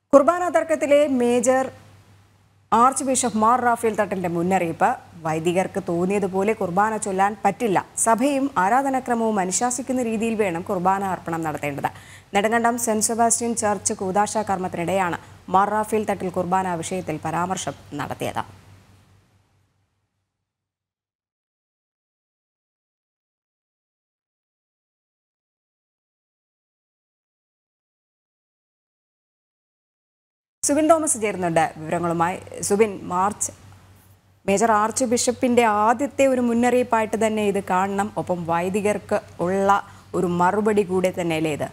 കുർബാന തർക്കത്തിലെ major archbishop Mar Raphael തട്ടലിന്റെ മുന്നറിയിപ്പ്. വൈദികർക്ക് തോന്നിയതുപോലെ കുർബാന ചൊല്ലാൻ പറ്റില്ല. സഭയും ആരാധനാക്രമവും അനുശാസിക്കുന്ന രീതിയിൽ വേണം കുർബാന അർപ്പണം നടത്തേണ്ടത്. നെടുങ്കണ്ടം സെന്റ് സെബാസ്റ്റ്യൻ ചർച്ച് കൂദാശ കർമ്മത്തിനിടെയാണ് മാർ റാഫേൽ തട്ടൽ കുർബാന വിഷയത്തിൽ പരാമർശം നടത്തിയത്. സുബിൻ തോമസ് ചേരുന്നുണ്ട് വിവരങ്ങളുമായി. സുബിൻ, മേജർ ആർച്ച് ബിഷപ്പിന്റെ ആദ്യത്തെ ഒരു മുന്നറിയിപ്പായിട്ട് തന്നെ ഇത് കാണണം. ഒപ്പം വൈദികർക്ക് ഉള്ള ഒരു മറുപടി കൂടെ തന്നെയല്ലേ ഇത്?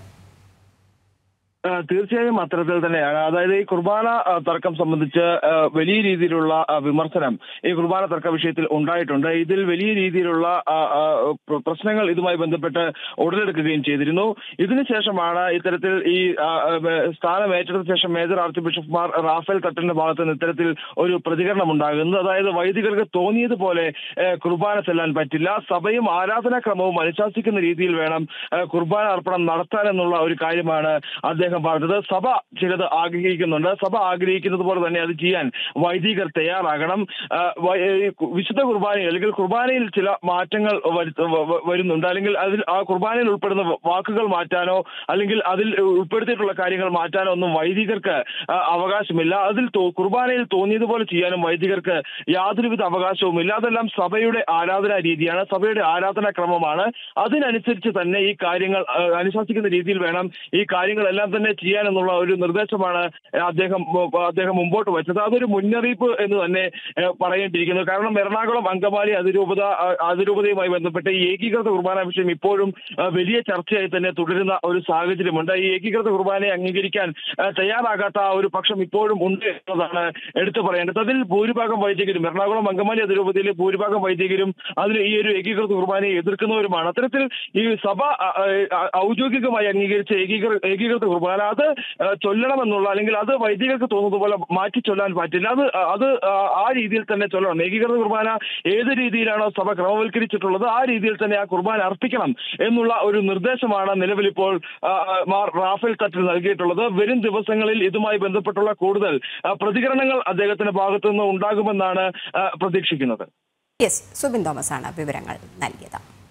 തീർച്ചയായും അത്തരത്തിൽ തന്നെയാണ്. അതായത് ഈ കുർബാന തർക്കം സംബന്ധിച്ച് വലിയ രീതിയിലുള്ള വിമർശനം ഈ കുർബാന തർക്ക വിഷയത്തിൽ ഉണ്ടായിട്ടുണ്ട്. ഇതിൽ വലിയ രീതിയിലുള്ള പ്രശ്നങ്ങൾ ഇതുമായി ബന്ധപ്പെട്ട് ഉടലെടുക്കുകയും ചെയ്തിരുന്നു. ഇതിനുശേഷമാണ് ഇത്തരത്തിൽ ഈ സ്ഥാനം ഏറ്റെടുത്ത ശേഷം major archbishop Mar Raphael തട്ടലിന്റെ ഭാഗത്ത് നിന്ന് ഇത്തരത്തിൽ ഒരു പ്രതികരണം ഉണ്ടാകുന്നത്. അതായത് വൈദികർക്ക് തോന്നിയതുപോലെ കുർബാന ചെല്ലാൻ പറ്റില്ല, സഭയും ആരാധനാക്രമവും അനുശാസിക്കുന്ന രീതിയിൽ വേണം കുർബാന അർപ്പണം നടത്താനെന്നുള്ള ഒരു കാര്യമാണ് അദ്ദേഹം പറഞ്ഞത്. സഭ ചിലത് ആഗ്രഹിക്കുന്നുണ്ട്. സഭ ആഗ്രഹിക്കുന്നത് പോലെ തന്നെ അത് ചെയ്യാൻ വൈദികർ തയ്യാറാകണം. വിശുദ്ധ കുർബാനയിൽ അല്ലെങ്കിൽ കുർബാനയിൽ ചില മാറ്റങ്ങൾ വരുന്നുണ്ട്. അല്ലെങ്കിൽ അതിൽ ആ കുർബാനയിൽ ഉൾപ്പെടുന്ന വാക്കുകൾ മാറ്റാനോ അല്ലെങ്കിൽ അതിൽ ഉൾപ്പെടുത്തിയിട്ടുള്ള കാര്യങ്ങൾ മാറ്റാനോ ഒന്നും വൈദികർക്ക് അവകാശമില്ല. അതിൽ കുർബാനയിൽ തോന്നിയതുപോലെ ചെയ്യാനും വൈദികർക്ക് യാതൊരുവിധ അവകാശവുമില്ല. അതെല്ലാം സഭയുടെ ആരാധനാ രീതിയാണ്, സഭയുടെ ആരാധനാ ക്രമമാണ്. അതിനനുസരിച്ച് തന്നെ ഈ കാര്യങ്ങൾ അനുശാസിക്കുന്ന രീതിയിൽ വേണം ഈ കാര്യങ്ങളെല്ലാം തന്നെ ചെയ്യാനെന്നുള്ള ഒരു നിർദ്ദേശമാണ് അദ്ദേഹം മുമ്പോട്ട് വെച്ചത്. അതൊരു മുന്നറിയിപ്പ് എന്ന് തന്നെ പറയേണ്ടിയിരിക്കുന്നു. കാരണം എറണാകുളം അങ്കമാലി അതിരൂപതയുമായി ബന്ധപ്പെട്ട് ഈ ഏകീകൃത കുർബാന വിഷയം ഇപ്പോഴും വലിയ ചർച്ചയായി തന്നെ തുടരുന്ന ഒരു സാഹചര്യമുണ്ട്. ഈ ഏകീകൃത കുർബാനയെ അംഗീകരിക്കാൻ തയ്യാറാകാത്ത ഒരു പക്ഷം ഇപ്പോഴും ഉണ്ട് എന്നതാണ് എടുത്തു പറയേണ്ടത്. അതിൽ ഭൂരിഭാഗം വൈദികരും, എറണാകുളം അങ്കമാലി അതിരൂപതയിലെ ഭൂരിഭാഗം വൈദികരും അതിൽ ഈ ഒരു ഏകീകൃത കുർബാനയെ എതിർക്കുന്നവരുമാണ്. അത്തരത്തിൽ ഈ സഭ ഔദ്യോഗികമായി അംഗീകരിച്ച ഏകീകൃത കുർബാന അത് ചൊല്ലണമെന്നുള്ള അല്ലെങ്കിൽ അത് വൈദികർക്ക് തോന്നുന്നത് പോലെ മാറ്റി ചൊല്ലാൻ പറ്റില്ല. അത് ആ രീതിയിൽ തന്നെ ചൊല്ലണം. ഏകീകൃത കുർബാന ഏത് രീതിയിലാണോ സഭ ക്രമവൽക്കരിച്ചിട്ടുള്ളത് ആ രീതിയിൽ തന്നെ ആ കുർബാന അർപ്പിക്കണം എന്നുള്ള ഒരു നിർദ്ദേശമാണ് നിലവിലിപ്പോൾ മാർ റാഫേൽ തട്ടൽ നൽകിയിട്ടുള്ളത്. വരും ദിവസങ്ങളിൽ ഇതുമായി ബന്ധപ്പെട്ടുള്ള കൂടുതൽ പ്രതികരണങ്ങൾ അദ്ദേഹത്തിന്റെ ഭാഗത്തു നിന്ന് ഉണ്ടാകുമെന്നാണ് പ്രതീക്ഷിക്കുന്നത്. സുബിൻ തോമസ് ആണ് വിവരങ്ങൾ നൽകിയത്.